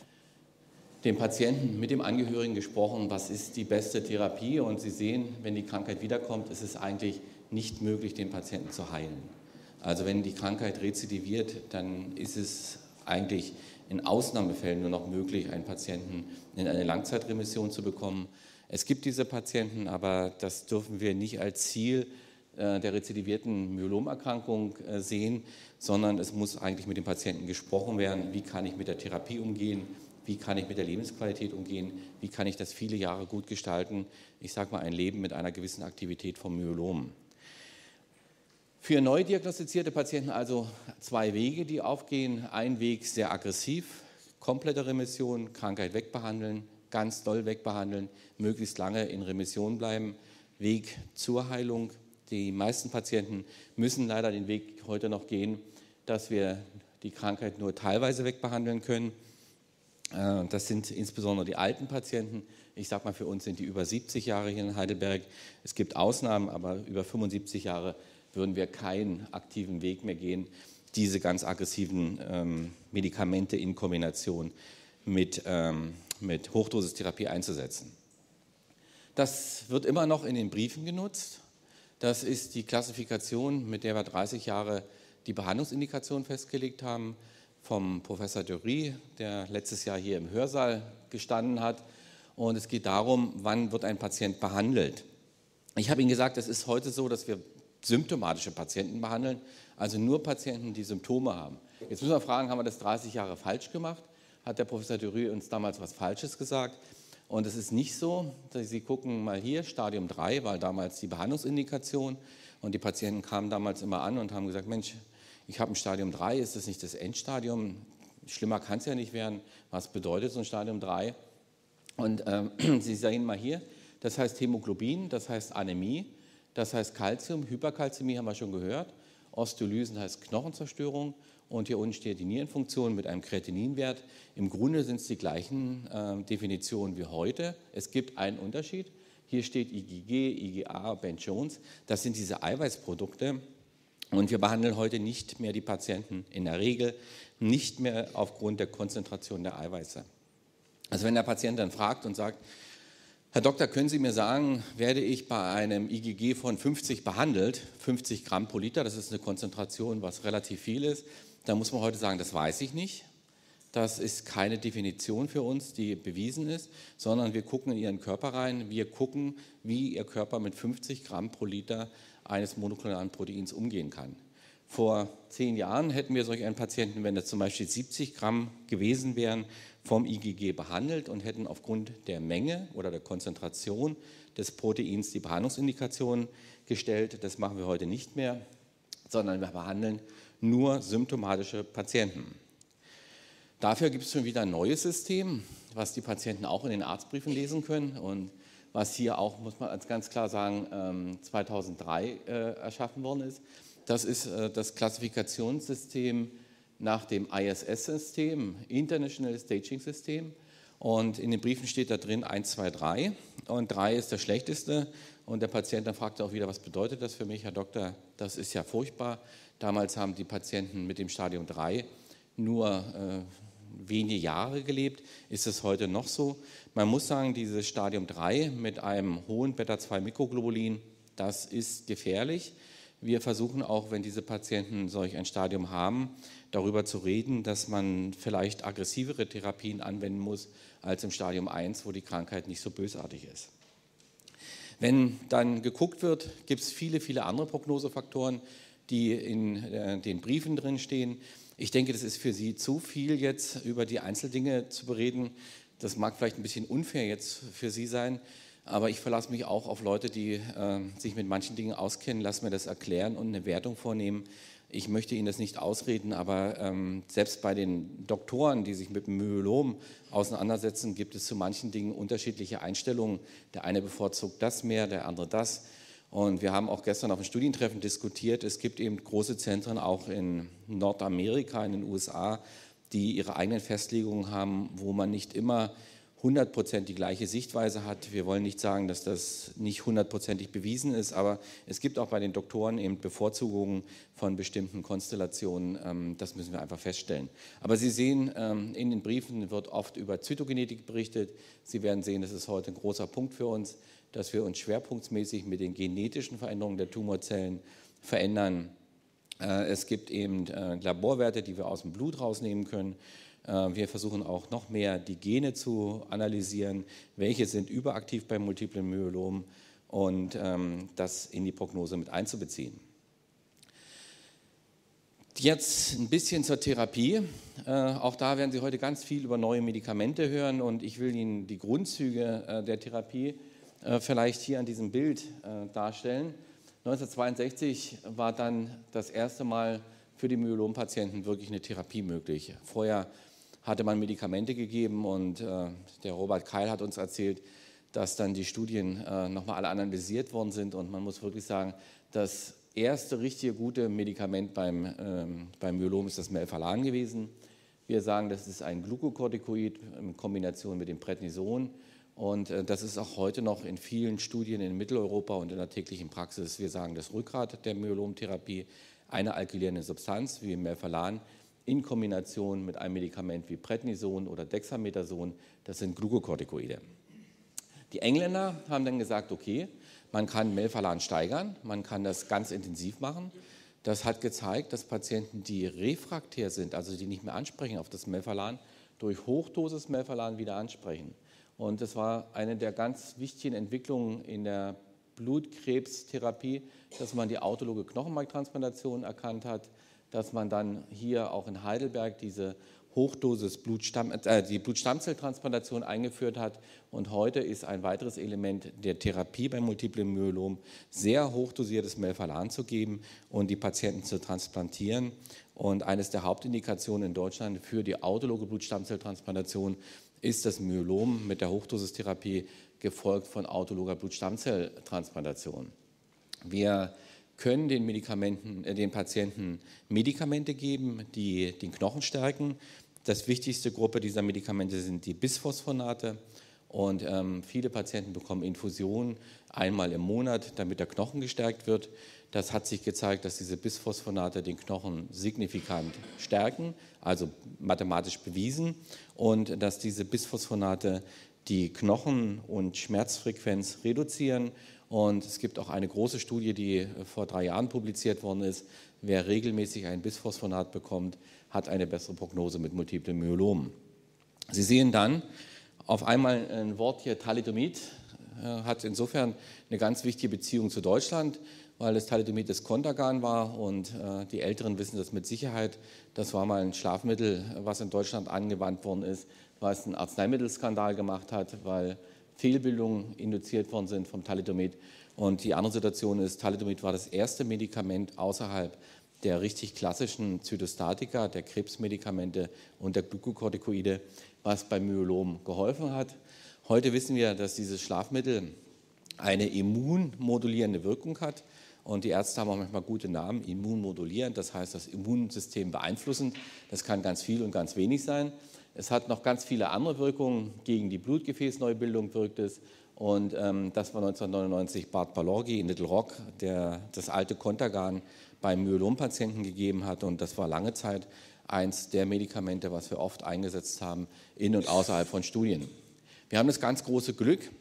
dem Patienten, mit dem Angehörigen gesprochen, was ist die beste Therapie. Und Sie sehen, wenn die Krankheit wiederkommt, ist es eigentlich nicht möglich, den Patienten zu heilen. Also wenn die Krankheit rezidiviert, dann ist es eigentlich in Ausnahmefällen nur noch möglich, einen Patienten in eine Langzeitremission zu bekommen. Es gibt diese Patienten, aber das dürfen wir nicht als Ziel der rezidivierten Myelomerkrankung sehen, sondern es muss eigentlich mit dem Patienten gesprochen werden, wie kann ich mit der Therapie umgehen, wie kann ich mit der Lebensqualität umgehen, wie kann ich das viele Jahre gut gestalten, ich sage mal ein Leben mit einer gewissen Aktivität vom Myelom. Für neu diagnostizierte Patienten also zwei Wege, die aufgehen. Ein Weg sehr aggressiv, komplette Remission, Krankheit wegbehandeln, ganz doll wegbehandeln, möglichst lange in Remission bleiben, Weg zur Heilung. Die meisten Patienten müssen leider den Weg heute noch gehen, dass wir die Krankheit nur teilweise wegbehandeln können. Das sind insbesondere die alten Patienten. Ich sage mal, für uns sind die über siebzig Jahre hier in Heidelberg. Es gibt Ausnahmen, aber über fünfundsiebzig Jahre würden wir keinen aktiven Weg mehr gehen, diese ganz aggressiven ähm, Medikamente in Kombination mit, ähm, mit Hochdosistherapie einzusetzen. Das wird immer noch in den Briefen genutzt. Das ist die Klassifikation, mit der wir dreißig Jahre die Behandlungsindikation festgelegt haben, vom Professor Dury, der letztes Jahr hier im Hörsaal gestanden hat. Und es geht darum, wann wird ein Patient behandelt. Ich habe Ihnen gesagt, es ist heute so, dass wir symptomatische Patienten behandeln, also nur Patienten, die Symptome haben. Jetzt müssen wir fragen, haben wir das dreißig Jahre falsch gemacht? Hat der Professor Dury uns damals was Falsches gesagt? Und es ist nicht so, dass Sie gucken mal hier, Stadium drei war damals die Behandlungsindikation und die Patienten kamen damals immer an und haben gesagt, Mensch, ich habe ein Stadium drei, ist das nicht das Endstadium? Schlimmer kann es ja nicht werden. Was bedeutet so ein Stadium drei? Und ähm, Sie sehen mal hier, das heißt Hämoglobin, das heißt Anämie, das heißt Calcium, Hyperkalzämie haben wir schon gehört, Osteolysen heißt Knochenzerstörung und hier unten steht die Nierenfunktion mit einem Kreatininwert. Im Grunde sind es die gleichen äh, Definitionen wie heute. Es gibt einen Unterschied. Hier steht I G G, I G A, Ben Jones. Das sind diese Eiweißprodukte. Und wir behandeln heute nicht mehr die Patienten in der Regel, nicht mehr aufgrund der Konzentration der Eiweiße. Also wenn der Patient dann fragt und sagt, Herr Doktor, können Sie mir sagen, werde ich bei einem I G G von fünfzig behandelt, fünfzig Gramm pro Liter, das ist eine Konzentration, was relativ viel ist, da muss man heute sagen, das weiß ich nicht. Das ist keine Definition für uns, die bewiesen ist, sondern wir gucken in Ihren Körper rein, wir gucken, wie Ihr Körper mit fünfzig Gramm pro Liter eines monoklonalen Proteins umgehen kann. Vor zehn Jahren hätten wir solch einen Patienten, wenn das zum Beispiel siebzig Gramm gewesen wären, vom I G G behandelt und hätten aufgrund der Menge oder der Konzentration des Proteins die Behandlungsindikation gestellt. Das machen wir heute nicht mehr, sondern wir behandeln nur symptomatische Patienten. Dafür gibt es schon wieder ein neues System, was die Patienten auch in den Arztbriefen lesen können und was hier auch, muss man als ganz klar sagen, zweitausenddrei erschaffen worden ist. Das ist das Klassifikationssystem nach dem I S S-System, International Staging System. Und in den Briefen steht da drin eins, zwei, drei. Und drei ist das Schlechteste. Und der Patient dann fragt auch wieder, was bedeutet das für mich, Herr Doktor? Das ist ja furchtbar. Damals haben die Patienten mit dem Stadium drei nur äh, wenige Jahre gelebt. Ist es heute noch so? Man muss sagen, dieses Stadium drei mit einem hohen Beta zwei Mikroglobulin, das ist gefährlich. Wir versuchen auch, wenn diese Patienten solch ein Stadium haben, darüber zu reden, dass man vielleicht aggressivere Therapien anwenden muss als im Stadium eins, wo die Krankheit nicht so bösartig ist. Wenn dann geguckt wird, gibt es viele, viele andere Prognosefaktoren, die in äh, den Briefen drin stehen. Ich denke, das ist für Sie zu viel jetzt über die Einzeldinge zu bereden. Das mag vielleicht ein bisschen unfair jetzt für Sie sein, aber ich verlasse mich auch auf Leute, die äh, sich mit manchen Dingen auskennen, lassen mir das erklären und eine Wertung vornehmen. Ich möchte Ihnen das nicht ausreden, aber ähm, selbst bei den Doktoren, die sich mit dem Myelom auseinandersetzen, gibt es zu manchen Dingen unterschiedliche Einstellungen. Der eine bevorzugt das mehr, der andere das. Und wir haben auch gestern auf dem Studientreffen diskutiert, es gibt eben große Zentren auch in Nordamerika, in den U S A, die ihre eigenen Festlegungen haben, wo man nicht immer hundert Prozent die gleiche Sichtweise hat. Wir wollen nicht sagen, dass das nicht hundertprozentig bewiesen ist, aber es gibt auch bei den Doktoren eben Bevorzugungen von bestimmten Konstellationen. Das müssen wir einfach feststellen. Aber Sie sehen, in den Briefen wird oft über Zytogenetik berichtet. Sie werden sehen, das ist heute ein großer Punkt für uns, dass wir uns schwerpunktmäßig mit den genetischen Veränderungen der Tumorzellen verändern. Es gibt eben Laborwerte, die wir aus dem Blut rausnehmen können. Wir versuchen auch noch mehr die Gene zu analysieren, welche sind überaktiv beim multiplen Myelom und das in die Prognose mit einzubeziehen. Jetzt ein bisschen zur Therapie. Auch da werden Sie heute ganz viel über neue Medikamente hören und ich will Ihnen die Grundzüge der Therapie vielleicht hier an diesem Bild darstellen. neunzehnhundertzweiundsechzig war dann das erste Mal für die Myelompatienten wirklich eine Therapie möglich. Vorher hatte man Medikamente gegeben und äh, der Robert Keil hat uns erzählt, dass dann die Studien äh, nochmal alle analysiert worden sind und man muss wirklich sagen, das erste richtige gute Medikament beim, ähm, beim Myelom ist das Melphalan gewesen. Wir sagen, das ist ein Glukokortikoid in Kombination mit dem Prednison und äh, das ist auch heute noch in vielen Studien in Mitteleuropa und in der täglichen Praxis, wir sagen, das Rückgrat der Myelomtherapie, eine alkylierende Substanz wie Melphalan in Kombination mit einem Medikament wie Prednison oder Dexamethason, das sind Glukokortikoide. Die Engländer haben dann gesagt, okay, man kann Melphalan steigern, man kann das ganz intensiv machen. Das hat gezeigt, dass Patienten, die refraktär sind, also die nicht mehr ansprechen auf das Melphalan, durch Hochdosis Melphalan wieder ansprechen. Und das war eine der ganz wichtigen Entwicklungen in der Blutkrebstherapie, dass man die autologe Knochenmarktransplantation erkannt hat, dass man dann hier auch in Heidelberg diese Hochdosis Blutstamm, äh, die Blutstammzelltransplantation eingeführt hat. Und heute ist ein weiteres Element der Therapie beim multiplen Myelom, sehr hochdosiertes Melphalan zu geben und die Patienten zu transplantieren. Und eines der Hauptindikationen in Deutschland für die autologe Blutstammzelltransplantation ist das Myelom mit der Hochdosistherapie, gefolgt von autologer Blutstammzelltransplantation. Wir können den, Medikamenten, äh, den Patienten Medikamente geben, die den Knochen stärken. Das wichtigste Gruppe dieser Medikamente sind die Bisphosphonate und ähm, viele Patienten bekommen Infusionen einmal im Monat, damit der Knochen gestärkt wird. Das hat sich gezeigt, dass diese Bisphosphonate den Knochen signifikant stärken, also mathematisch bewiesen, und dass diese Bisphosphonate die Knochen- und Schmerzfrequenz reduzieren. Und es gibt auch eine große Studie, die vor drei Jahren publiziert worden ist. Wer regelmäßig ein Bisphosphonat bekommt, hat eine bessere Prognose mit multiplem Myelom. Sie sehen dann auf einmal ein Wort hier, Thalidomid, hat insofern eine ganz wichtige Beziehung zu Deutschland, weil das Thalidomid das Contergan war und die Älteren wissen das mit Sicherheit. Das war mal ein Schlafmittel, was in Deutschland angewandt worden ist, was einen Arzneimittelskandal gemacht hat, weil Fehlbildungen induziert worden sind vom Thalidomid. Und die andere Situation ist, Thalidomid war das erste Medikament außerhalb der richtig klassischen Zytostatika, der Krebsmedikamente und der Glukokortikoide, was beim Myelom geholfen hat. Heute wissen wir, dass dieses Schlafmittel eine immunmodulierende Wirkung hat. Und die Ärzte haben auch manchmal gute Namen, immunmodulierend, das heißt das Immunsystem beeinflussend. Das kann ganz viel und ganz wenig sein. Es hat noch ganz viele andere Wirkungen. Gegen die Blutgefäßneubildung wirkt es. Und ähm, das war neunzehnhundertneunundneunzig Bart Balorghi in Little Rock, der das alte Contergan beim Myelompatienten gegeben hat. Und das war lange Zeit eins der Medikamente, was wir oft eingesetzt haben, in und außerhalb von Studien. Wir haben das ganz große Glück,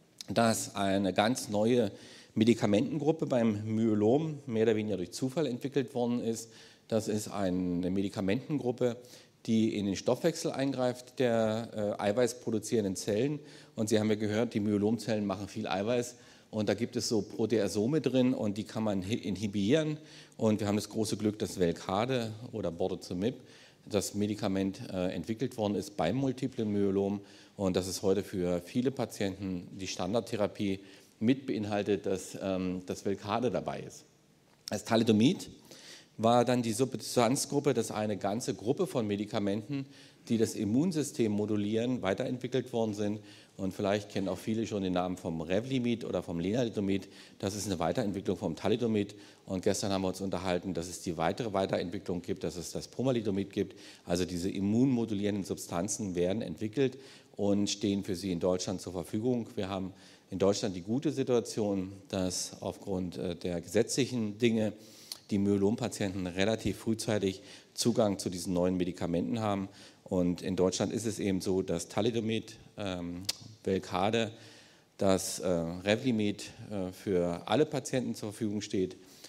dass eine ganz neue Medikamentengruppe beim Myelom mehr oder weniger durch Zufall entwickelt worden ist. Das ist eine Medikamentengruppe, die in den Stoffwechsel eingreift der äh, eiweißproduzierenden Zellen. Und Sie haben ja gehört, die Myelomzellen machen viel Eiweiß. Und da gibt es so Proteasome drin und die kann man inhibieren. Und wir haben das große Glück, dass Velcade oder Bortezomib, das Medikament, äh, entwickelt worden ist beim multiplen Myelom. Und das ist heute für viele Patienten die Standardtherapie mit beinhaltet, dass ähm, das Velcade dabei ist. Das Thalidomid war dann die Substanzgruppe, das ist eine ganze Gruppe von Medikamenten, die das Immunsystem modulieren, weiterentwickelt worden sind. Und vielleicht kennen auch viele schon den Namen vom Revlimid oder vom Lenalidomid. Das ist eine Weiterentwicklung vom Thalidomid. Und gestern haben wir uns unterhalten, dass es die weitere Weiterentwicklung gibt, dass es das Pomalidomid gibt. Also diese immunmodulierenden Substanzen werden entwickelt und stehen für Sie in Deutschland zur Verfügung. Wir haben in Deutschland die gute Situation, dass aufgrund der gesetzlichen Dinge die Myelompatienten relativ frühzeitig Zugang zu diesen neuen Medikamenten haben. Und in Deutschland ist es eben so, dass Thalidomid, ähm, Velcade, das äh, Revlimid äh, für alle Patienten zur Verfügung steht.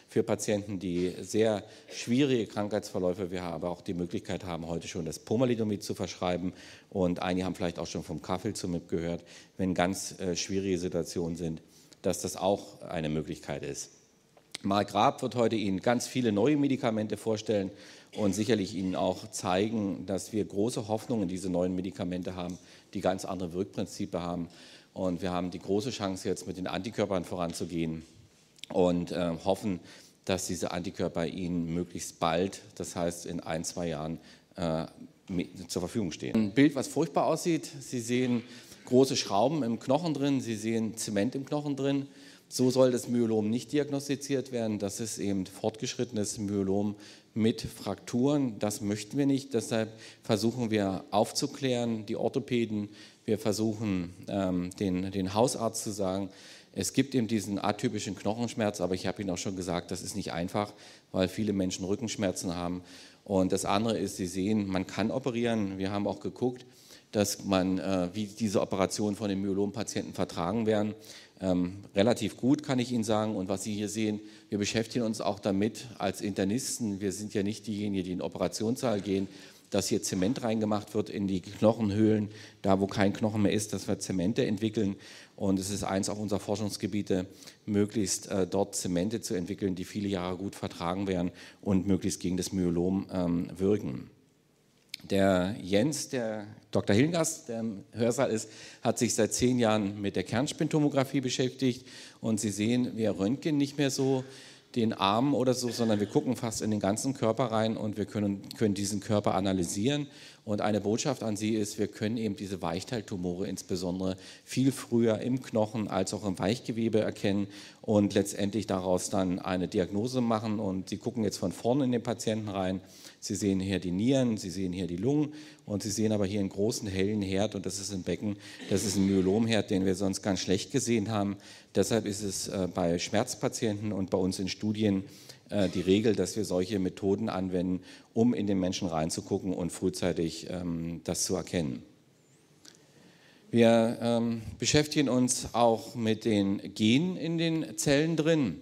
für Patienten, die sehr schwierige Krankheitsverläufe, wir aber auch die Möglichkeit haben, heute schon das Pomalidomid zu verschreiben. Und einige haben vielleicht auch schon vom Carfilzomib gehört, wenn ganz äh, schwierige Situationen sind, dass das auch eine Möglichkeit ist. Marc Raab wird heute Ihnen ganz viele neue Medikamente vorstellen und sicherlich Ihnen auch zeigen, dass wir große Hoffnung in diese neuen Medikamente haben, die ganz andere Wirkprinzipien haben. Und wir haben die große Chance, jetzt mit den Antikörpern voranzugehen und äh, hoffen, dass diese Antikörper Ihnen möglichst bald, das heißt in ein, zwei Jahren, äh, zur Verfügung stehen. Ein Bild, was furchtbar aussieht. Sie sehen große Schrauben im Knochen drin, Sie sehen Zement im Knochen drin. So soll das Myelom nicht diagnostiziert werden. Das ist eben fortgeschrittenes Myelom mit Frakturen. Das möchten wir nicht. Deshalb versuchen wir aufzuklären, die Orthopäden. Wir versuchen, ähm, den, den Hausarzt zu sagen, es gibt eben diesen atypischen Knochenschmerz, aber ich habe Ihnen auch schon gesagt, das ist nicht einfach, weil viele Menschen Rückenschmerzen haben. Und das andere ist, Sie sehen, man kann operieren. Wir haben auch geguckt, dass man, äh, wie diese Operationen von den Myelompatienten vertragen werden. Ähm, relativ gut, kann ich Ihnen sagen. Und was Sie hier sehen, wir beschäftigen uns auch damit als Internisten. Wir sind ja nicht diejenigen, die in den Operationssaal gehen, dass hier Zement reingemacht wird in die Knochenhöhlen, da wo kein Knochen mehr ist, dass wir Zemente entwickeln. Und es ist eins auch unserer Forschungsgebiete, möglichst äh, dort Zemente zu entwickeln, die viele Jahre gut vertragen werden und möglichst gegen das Myelom ähm, wirken. Der Jens, der Doktor Hillengast, der im Hörsaal ist, hat sich seit zehn Jahren mit der Kernspintomographie beschäftigt. Und Sie sehen, wir röntgen nicht mehr so den Arm oder so, sondern wir gucken fast in den ganzen Körper rein und wir können, können diesen Körper analysieren. Und eine Botschaft an Sie ist, wir können eben diese Weichteiltumore insbesondere viel früher im Knochen als auch im Weichgewebe erkennen und letztendlich daraus dann eine Diagnose machen. Und Sie gucken jetzt von vorne in den Patienten rein. Sie sehen hier die Nieren, Sie sehen hier die Lungen und Sie sehen aber hier einen großen hellen Herd und das ist ein Becken, das ist ein Myelomherd, den wir sonst ganz schlecht gesehen haben. Deshalb ist es bei Schmerzpatienten und bei uns in Studien die Regel, dass wir solche Methoden anwenden, um in den Menschen reinzugucken und frühzeitig ähm, das zu erkennen. Wir ähm, beschäftigen uns auch mit den Genen in den Zellen drin.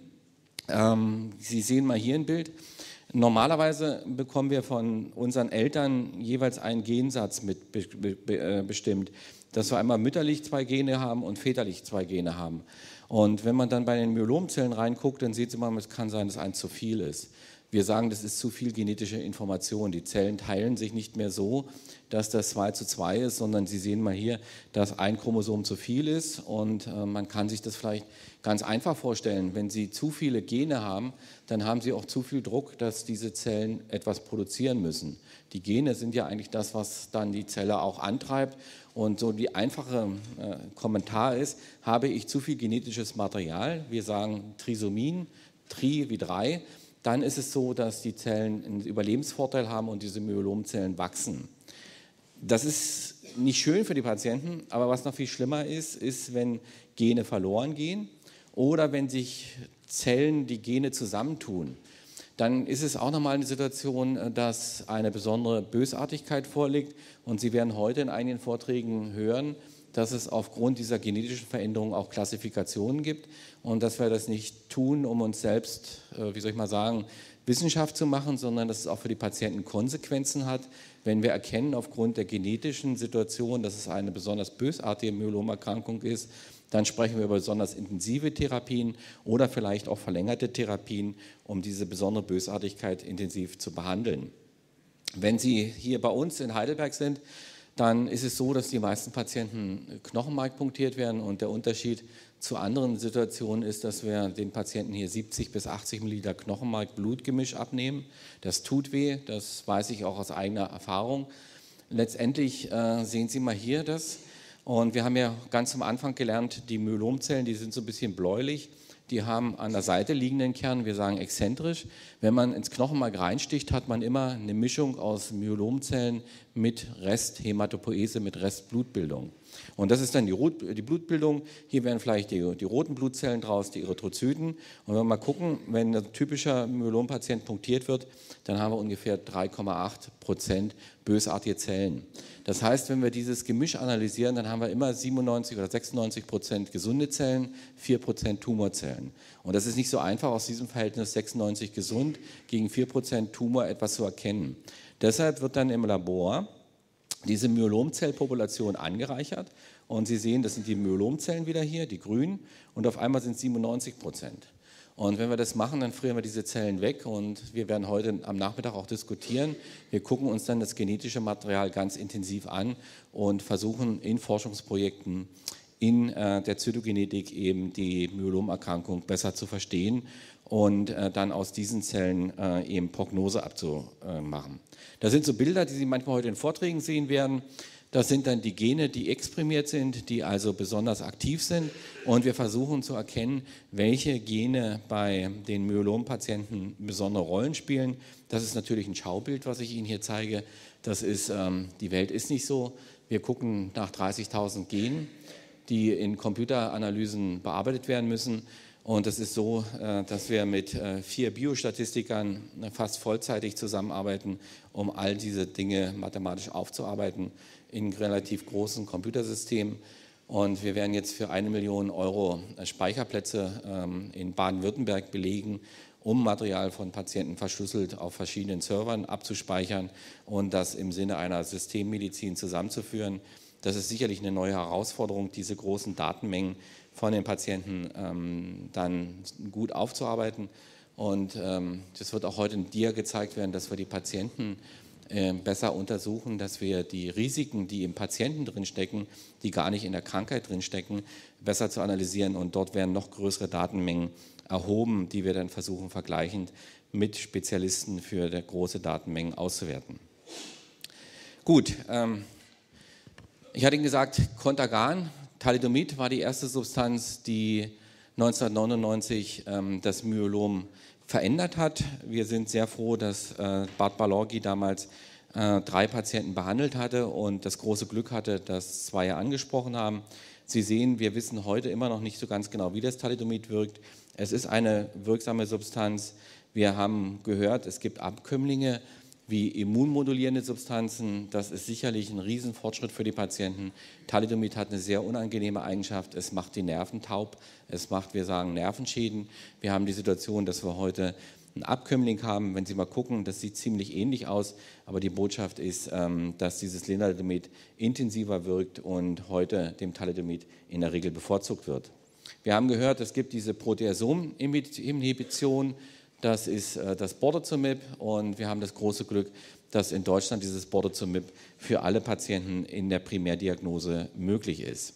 Ähm, Sie sehen mal hier ein Bild. Normalerweise bekommen wir von unseren Eltern jeweils einen Gensatz mit be be äh, bestimmt, dass wir einmal mütterlich zwei Gene haben und väterlich zwei Gene haben. Und wenn man dann bei den Myelomzellen reinguckt, dann sieht man, es kann sein, dass eins zu viel ist. Wir sagen, das ist zu viel genetische Information. Die Zellen teilen sich nicht mehr so, dass das zwei zu zwei ist, sondern Sie sehen mal hier, dass ein Chromosom zu viel ist. Und äh, man kann sich das vielleicht ganz einfach vorstellen. Wenn Sie zu viele Gene haben, dann haben Sie auch zu viel Druck, dass diese Zellen etwas produzieren müssen. Die Gene sind ja eigentlich das, was dann die Zelle auch antreibt. Und so die einfache äh, Kommentar ist, habe ich zu viel genetisches Material, wir sagen Trisomin, Tri wie drei, dann ist es so, dass die Zellen einen Überlebensvorteil haben und diese Myelomzellen wachsen. Das ist nicht schön für die Patienten, aber was noch viel schlimmer ist, ist, wenn Gene verloren gehen oder wenn sich Zellen, die Gene zusammentun. Dann ist es auch nochmal eine Situation, dass eine besondere Bösartigkeit vorliegt. Und Sie werden heute in einigen Vorträgen hören, dass es aufgrund dieser genetischen Veränderungen auch Klassifikationen gibt und dass wir das nicht tun, um uns selbst, wie soll ich mal sagen, Wissenschaft zu machen, sondern dass es auch für die Patienten Konsequenzen hat, wenn wir erkennen aufgrund der genetischen Situation, dass es eine besonders bösartige Myelomerkrankung ist. Dann sprechen wir über besonders intensive Therapien oder vielleicht auch verlängerte Therapien, um diese besondere Bösartigkeit intensiv zu behandeln. Wenn Sie hier bei uns in Heidelberg sind, dann ist es so, dass die meisten Patienten Knochenmark punktiert werden und der Unterschied zu anderen Situationen ist, dass wir den Patienten hier siebzig bis achtzig Milliliter Knochenmark-Blutgemisch abnehmen. Das tut weh, das weiß ich auch aus eigener Erfahrung. Letztendlich äh, sehen Sie mal hier das. Und wir haben ja ganz am Anfang gelernt, die Myelomzellen, die sind so ein bisschen bläulich, die haben an der Seite liegenden Kern, wir sagen exzentrisch. Wenn man ins Knochenmark reinsticht, hat man immer eine Mischung aus Myelomzellen mit Resthämatopoese, mit Restblutbildung. Und das ist dann die, Rot, die Blutbildung. Hier wären vielleicht die, die roten Blutzellen draus, die Erythrozyten. Und wenn wir mal gucken, wenn ein typischer Myelompatient punktiert wird, dann haben wir ungefähr drei Komma acht Prozent bösartige Zellen. Das heißt, wenn wir dieses Gemisch analysieren, dann haben wir immer siebenundneunzig oder sechsundneunzig Prozent gesunde Zellen, vier Prozent Tumorzellen. Und das ist nicht so einfach, aus diesem Verhältnis sechsundneunzig gesund gegen vier Prozent Tumor etwas zu erkennen. Deshalb wird dann im Labor diese Myelomzellpopulation angereichert und Sie sehen, das sind die Myelomzellen wieder hier, die grünen, und auf einmal sind es siebenundneunzig Prozent. Und wenn wir das machen, dann frieren wir diese Zellen weg und wir werden heute am Nachmittag auch diskutieren. Wir gucken uns dann das genetische Material ganz intensiv an und versuchen in Forschungsprojekten in äh, der Zytogenetik eben die Myelomerkrankung besser zu verstehen und äh, dann aus diesen Zellen äh, eben Prognose abzumachen. Das sind so Bilder, die Sie manchmal heute in Vorträgen sehen werden. Das sind dann die Gene, die exprimiert sind, die also besonders aktiv sind. Und wir versuchen zu erkennen, welche Gene bei den Myelompatienten besondere Rollen spielen. Das ist natürlich ein Schaubild, was ich Ihnen hier zeige. Das ist, ähm, die Welt ist nicht so. Wir gucken nach dreißigtausend Genen, die in Computeranalysen bearbeitet werden müssen. Und es ist so, dass wir mit vier Biostatistikern fast vollzeitig zusammenarbeiten, um all diese Dinge mathematisch aufzuarbeiten in relativ großen Computersystemen. Und wir werden jetzt für eine Million Euro Speicherplätze in Baden-Württemberg belegen, um Material von Patienten verschlüsselt auf verschiedenen Servern abzuspeichern und das im Sinne einer Systemmedizin zusammenzuführen. Das ist sicherlich eine neue Herausforderung, diese großen Datenmengen von den Patienten ähm, dann gut aufzuarbeiten. Und ähm, das wird auch heute in Dia gezeigt werden, dass wir die Patienten äh, besser untersuchen, dass wir die Risiken, die im Patienten drinstecken, die gar nicht in der Krankheit drinstecken, besser zu analysieren. Und dort werden noch größere Datenmengen erhoben, die wir dann versuchen, vergleichend mit Spezialisten für große Datenmengen auszuwerten. Gut, ähm, ich hatte Ihnen gesagt, Contergan, Thalidomid war die erste Substanz, die neunzehnhundertneunundneunzig ähm, das Myelom verändert hat. Wir sind sehr froh, dass äh, Bart Balogi damals äh, drei Patienten behandelt hatte und das große Glück hatte, dass zwei angesprochen haben. Sie sehen, wir wissen heute immer noch nicht so ganz genau, wie das Thalidomid wirkt. Es ist eine wirksame Substanz. Wir haben gehört, es gibt Abkömmlinge wie immunmodulierende Substanzen. Das ist sicherlich ein Riesenfortschritt für die Patienten. Thalidomid hat eine sehr unangenehme Eigenschaft. Es macht die Nerven taub. Es macht, wir sagen, Nervenschäden. Wir haben die Situation, dass wir heute einen Abkömmling haben. Wenn Sie mal gucken, das sieht ziemlich ähnlich aus. Aber die Botschaft ist, dass dieses Lenalidomid intensiver wirkt und heute dem Thalidomid in der Regel bevorzugt wird. Wir haben gehört, es gibt diese Proteasom-Inhibition. Das ist äh, das Bortezomib und wir haben das große Glück, dass in Deutschland dieses Bortezomib für alle Patienten in der Primärdiagnose möglich ist.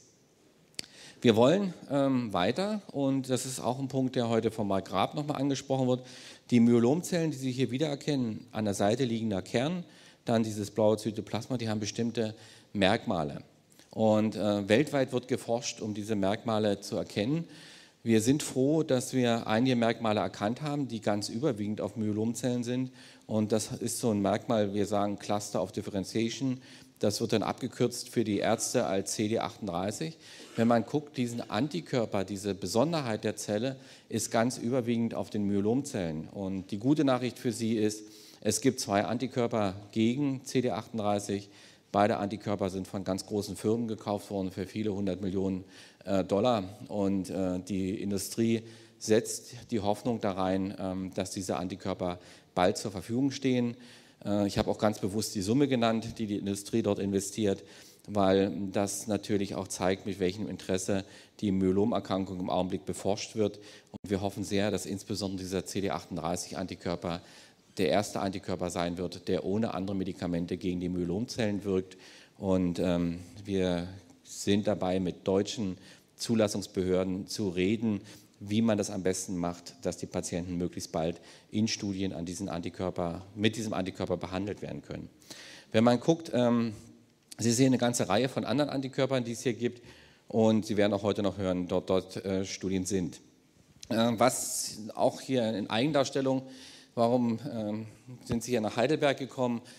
Wir wollen ähm, weiter und das ist auch ein Punkt, der heute von Mark Grab nochmal angesprochen wird. Die Myelomzellen, die Sie hier wiedererkennen, an der Seite liegender Kern, dann dieses blaue Zytoplasma, die haben bestimmte Merkmale. Und äh, weltweit wird geforscht, um diese Merkmale zu erkennen. Wir sind froh, dass wir einige Merkmale erkannt haben, die ganz überwiegend auf Myelomzellen sind. Und das ist so ein Merkmal, wir sagen Cluster of Differentiation. Das wird dann abgekürzt für die Ärzte als C D achtunddreißig. Wenn man guckt, diesen Antikörper, diese Besonderheit der Zelle ist ganz überwiegend auf den Myelomzellen. Und die gute Nachricht für Sie ist, es gibt zwei Antikörper gegen C D achtunddreißig. Beide Antikörper sind von ganz großen Firmen gekauft worden für viele hundert Millionen Dollar und äh, die Industrie setzt die Hoffnung da rein, ähm, dass diese Antikörper bald zur Verfügung stehen. Äh, ich habe auch ganz bewusst die Summe genannt, die die Industrie dort investiert, weil das natürlich auch zeigt, mit welchem Interesse die Myelomerkrankung im Augenblick beforscht wird. Und wir hoffen sehr, dass insbesondere dieser C D achtunddreißig Antikörper der erste Antikörper sein wird, der ohne andere Medikamente gegen die Myelomzellen wirkt. Und ähm, wir sind dabei, mit deutschen Zulassungsbehörden zu reden, wie man das am besten macht, dass die Patienten möglichst bald in Studien an diesen Antikörper, mit diesem Antikörper behandelt werden können. Wenn man guckt, ähm, Sie sehen eine ganze Reihe von anderen Antikörpern, die es hier gibt, und Sie werden auch heute noch hören, dort, dort äh, Studien sind. Äh, was auch hier in Eigendarstellung, warum äh, sind Sie hier nach Heidelberg gekommen?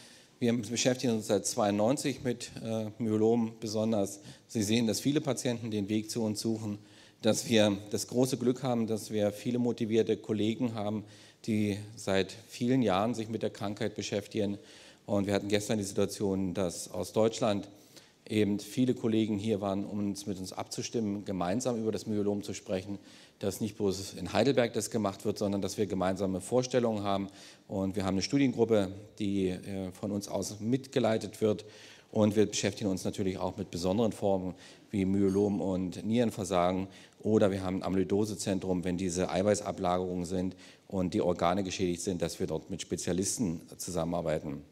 Wir beschäftigen uns seit zweiundneunzig mit äh, Myelom besonders. Sie sehen, dass viele Patienten den Weg zu uns suchen, dass wir das große Glück haben, dass wir viele motivierte Kollegen haben, die seit vielen Jahren sich mit der Krankheit beschäftigen. Und wir hatten gestern die Situation, dass aus Deutschland eben viele Kollegen hier waren, um uns mit uns abzustimmen, gemeinsam über das Myelom zu sprechen, dass nicht bloß in Heidelberg das gemacht wird, sondern dass wir gemeinsame Vorstellungen haben. Und wir haben eine Studiengruppe, die von uns aus mitgeleitet wird. Und wir beschäftigen uns natürlich auch mit besonderen Formen wie Myelom und Nierenversagen. Oder wir haben ein Amyloidosezentrum, wenn diese Eiweißablagerungen sind und die Organe geschädigt sind, dass wir dort mit Spezialisten zusammenarbeiten.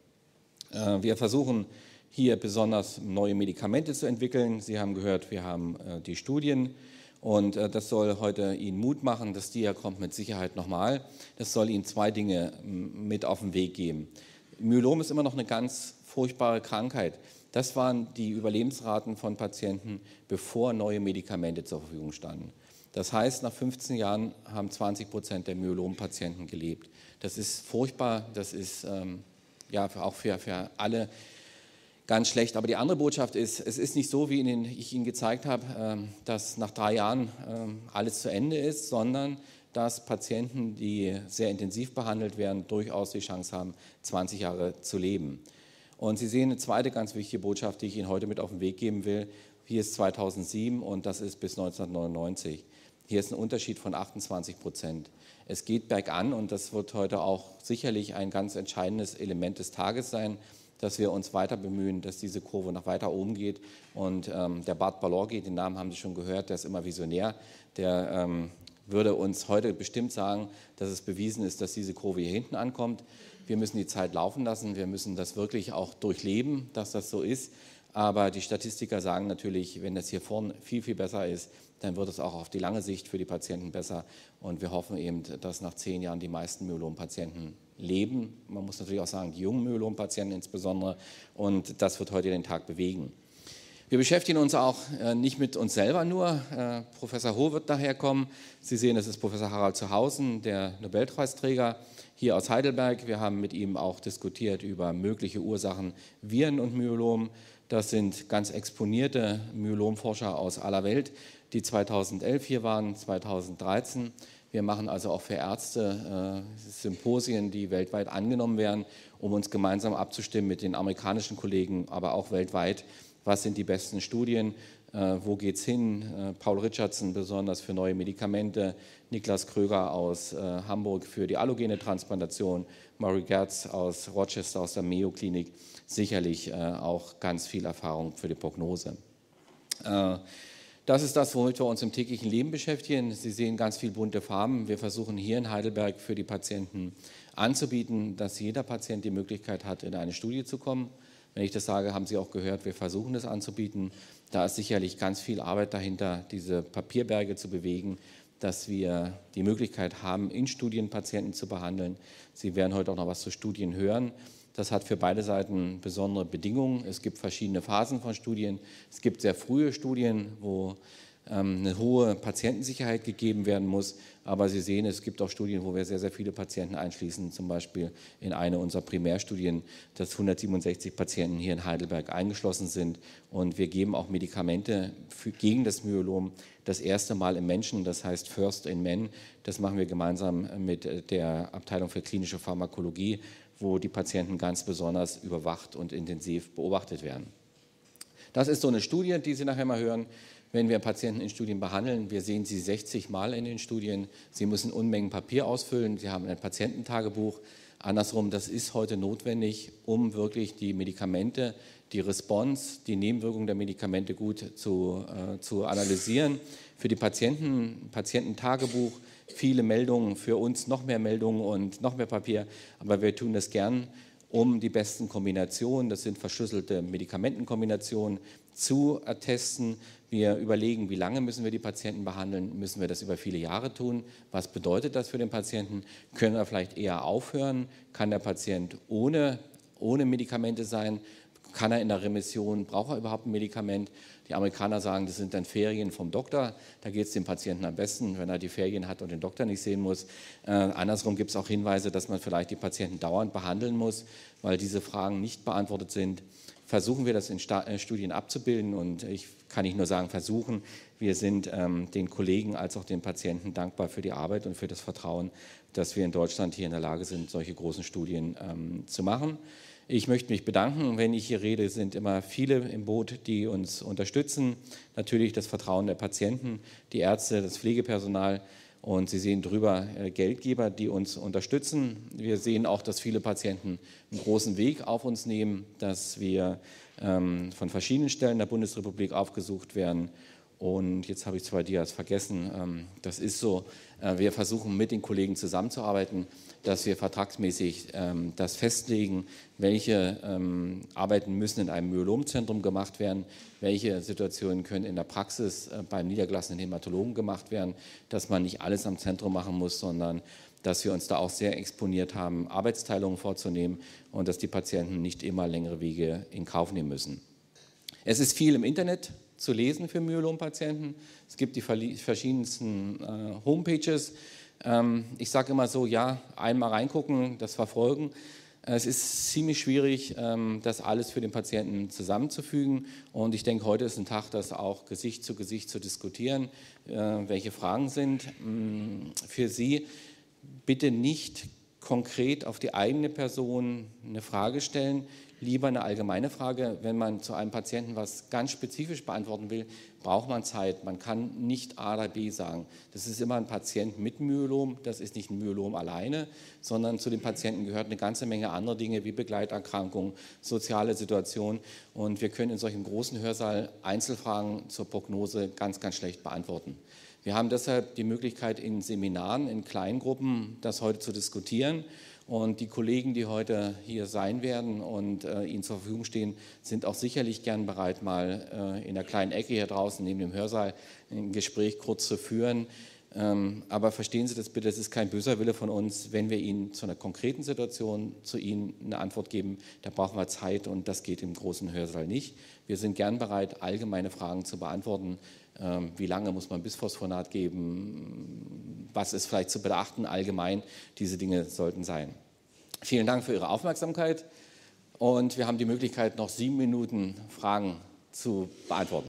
Wir versuchen hier besonders neue Medikamente zu entwickeln. Sie haben gehört, wir haben die Studien. Und äh, das soll heute Ihnen Mut machen. Das Dia kommt mit Sicherheit nochmal. Das soll Ihnen zwei Dinge mit auf den Weg geben. Myelom ist immer noch eine ganz furchtbare Krankheit. Das waren die Überlebensraten von Patienten, bevor neue Medikamente zur Verfügung standen. Das heißt, nach fünfzehn Jahren haben zwanzig Prozent der Myelom-Patienten gelebt. Das ist furchtbar, das ist ähm, ja, auch für, für alle ganz schlecht. Aber die andere Botschaft ist, es ist nicht so, wie ich Ihnen gezeigt habe, dass nach drei Jahren alles zu Ende ist, sondern dass Patienten, die sehr intensiv behandelt werden, durchaus die Chance haben, zwanzig Jahre zu leben. Und Sie sehen eine zweite ganz wichtige Botschaft, die ich Ihnen heute mit auf den Weg geben will. Hier ist zweitausendsieben und das ist bis neunzehnhundertneunundneunzig. Hier ist ein Unterschied von achtundzwanzig Prozent. Es geht bergan und das wird heute auch sicherlich ein ganz entscheidendes Element des Tages sein, dass wir uns weiter bemühen, dass diese Kurve noch weiter oben geht. Und ähm, der Bart Balorgi, den Namen haben Sie schon gehört, der ist immer visionär, der ähm, würde uns heute bestimmt sagen, dass es bewiesen ist, dass diese Kurve hier hinten ankommt. Wir müssen die Zeit laufen lassen, wir müssen das wirklich auch durchleben, dass das so ist. Aber die Statistiker sagen natürlich, wenn das hier vorne viel, viel besser ist, dann wird es auch auf die lange Sicht für die Patienten besser. Und wir hoffen eben, dass nach zehn Jahren die meisten Myelom-Patienten leben. Man muss natürlich auch sagen, die jungen Myelom-Patienten insbesondere. Und das wird heute den Tag bewegen. Wir beschäftigen uns auch äh, nicht mit uns selber nur. Äh, Professor Ho wird daherkommen. Sie sehen, das ist Professor Harald Zuhausen, der Nobelpreisträger hier aus Heidelberg. Wir haben mit ihm auch diskutiert über mögliche Ursachen Viren und Myelom. Das sind ganz exponierte Myelomforscher aus aller Welt, die zweitausendelf hier waren, zweitausenddreizehn. Wir machen also auch für Ärzte äh, Symposien, die weltweit angenommen werden, um uns gemeinsam abzustimmen mit den amerikanischen Kollegen, aber auch weltweit. Was sind die besten Studien? Äh, wo geht es hin? Äh, Paul Richardson besonders für neue Medikamente, Niklas Kröger aus äh, Hamburg für die allogene Transplantation, Murray Gertz aus Rochester aus der Mayo Klinik, sicherlich äh, auch ganz viel Erfahrung für die Prognose. Äh, Das ist das, womit wir uns im täglichen Leben beschäftigen. Sie sehen ganz viele bunte Farben. Wir versuchen hier in Heidelberg für die Patienten anzubieten, dass jeder Patient die Möglichkeit hat, in eine Studie zu kommen. Wenn ich das sage, haben Sie auch gehört, wir versuchen das anzubieten. Da ist sicherlich ganz viel Arbeit dahinter, diese Papierberge zu bewegen, dass wir die Möglichkeit haben, in Studien Patienten zu behandeln. Sie werden heute auch noch was zu Studien hören. Das hat für beide Seiten besondere Bedingungen. Es gibt verschiedene Phasen von Studien. Es gibt sehr frühe Studien, wo ähm, eine hohe Patientensicherheit gegeben werden muss. Aber Sie sehen, es gibt auch Studien, wo wir sehr, sehr viele Patienten einschließen. Zum Beispiel in eine unserer Primärstudien, dass hundertsiebenundsechzig Patienten hier in Heidelberg eingeschlossen sind. Und wir geben auch Medikamente für, gegen das Myelom das erste Mal im Menschen, das heißt First in Men. Das machen wir gemeinsam mit der Abteilung für klinische Pharmakologie, wo die Patienten ganz besonders überwacht und intensiv beobachtet werden. Das ist so eine Studie, die Sie nachher mal hören, wenn wir Patienten in Studien behandeln. Wir sehen sie sechzig Mal in den Studien. Sie müssen Unmengen Papier ausfüllen. Sie haben ein Patiententagebuch. Andersrum, das ist heute notwendig, um wirklich die Medikamente, die Response, die Nebenwirkungen der Medikamente gut zu, äh, zu analysieren. Für die Patienten, Patiententagebuch, viele Meldungen, für uns noch mehr Meldungen und noch mehr Papier, aber wir tun das gern, um die besten Kombinationen, das sind verschlüsselte Medikamentenkombinationen, zu attesten. Wir überlegen, wie lange müssen wir die Patienten behandeln, müssen wir das über viele Jahre tun, was bedeutet das für den Patienten, können wir vielleicht eher aufhören, kann der Patient ohne, ohne Medikamente sein, kann er in der Remission, braucht er überhaupt ein Medikament? Die Amerikaner sagen, das sind dann Ferien vom Doktor. Da geht es dem Patienten am besten, wenn er die Ferien hat und den Doktor nicht sehen muss. Äh, andersrum gibt es auch Hinweise, dass man vielleicht die Patienten dauernd behandeln muss, weil diese Fragen nicht beantwortet sind. Versuchen wir das in Sta- äh, Studien abzubilden und ich kann nicht nur sagen, versuchen. Wir sind ähm, den Kollegen als auch den Patienten dankbar für die Arbeit und für das Vertrauen, dass wir in Deutschland hier in der Lage sind, solche großen Studien ähm, zu machen. Ich möchte mich bedanken. Wenn ich hier rede, sind immer viele im Boot, die uns unterstützen. Natürlich das Vertrauen der Patienten, die Ärzte, das Pflegepersonal. Und Sie sehen drüber äh, Geldgeber, die uns unterstützen. Wir sehen auch, dass viele Patienten einen großen Weg auf uns nehmen, dass wir ähm, von verschiedenen Stellen der Bundesrepublik aufgesucht werden. Und jetzt habe ich zwei Dias vergessen. Ähm, das ist so, äh, wir versuchen mit den Kollegen zusammenzuarbeiten, dass wir vertragsmäßig ähm, das festlegen, welche ähm, Arbeiten müssen in einem Myelomzentrum gemacht werden, welche Situationen können in der Praxis äh, beim niedergelassenen Hämatologen gemacht werden, dass man nicht alles am Zentrum machen muss, sondern dass wir uns da auch sehr exponiert haben, Arbeitsteilungen vorzunehmen und dass die Patienten nicht immer längere Wege in Kauf nehmen müssen. Es ist viel im Internet zu lesen für Myelompatienten. Es gibt die verschiedensten äh, Homepages. Ähm, ich sage immer so, ja, einmal reingucken, das verfolgen. Es ist ziemlich schwierig, ähm, das alles für den Patienten zusammenzufügen. Und ich denke, heute ist ein Tag, das auch Gesicht zu Gesicht zu diskutieren, äh, welche Fragen sind. Ähm, für Sie bitte nicht konkret auf die eigene Person eine Frage stellen, lieber eine allgemeine Frage. Wenn man zu einem Patienten was ganz spezifisch beantworten will, braucht man Zeit. Man kann nicht A oder B sagen. Das ist immer ein Patient mit Myelom, das ist nicht ein Myelom alleine, sondern zu den Patienten gehört eine ganze Menge andere Dinge wie Begleiterkrankungen, soziale Situationen. Und wir können in solchem großen Hörsaal Einzelfragen zur Prognose ganz, ganz schlecht beantworten. Wir haben deshalb die Möglichkeit, in Seminaren, in Kleingruppen das heute zu diskutieren. Und die Kollegen, die heute hier sein werden und äh, Ihnen zur Verfügung stehen, sind auch sicherlich gern bereit, mal äh, in der kleinen Ecke hier draußen neben dem Hörsaal ein Gespräch kurz zu führen. Ähm, aber verstehen Sie das bitte, es ist kein böser Wille von uns, wenn wir Ihnen zu einer konkreten Situation zu Ihnen eine Antwort geben, da brauchen wir Zeit und das geht im großen Hörsaal nicht. Wir sind gern bereit, allgemeine Fragen zu beantworten. Ähm, wie lange muss man Bisphosphonat geben? Was ist vielleicht zu beachten allgemein? Diese Dinge sollten sein. Vielen Dank für Ihre Aufmerksamkeit und wir haben die Möglichkeit, noch sieben Minuten Fragen zu beantworten.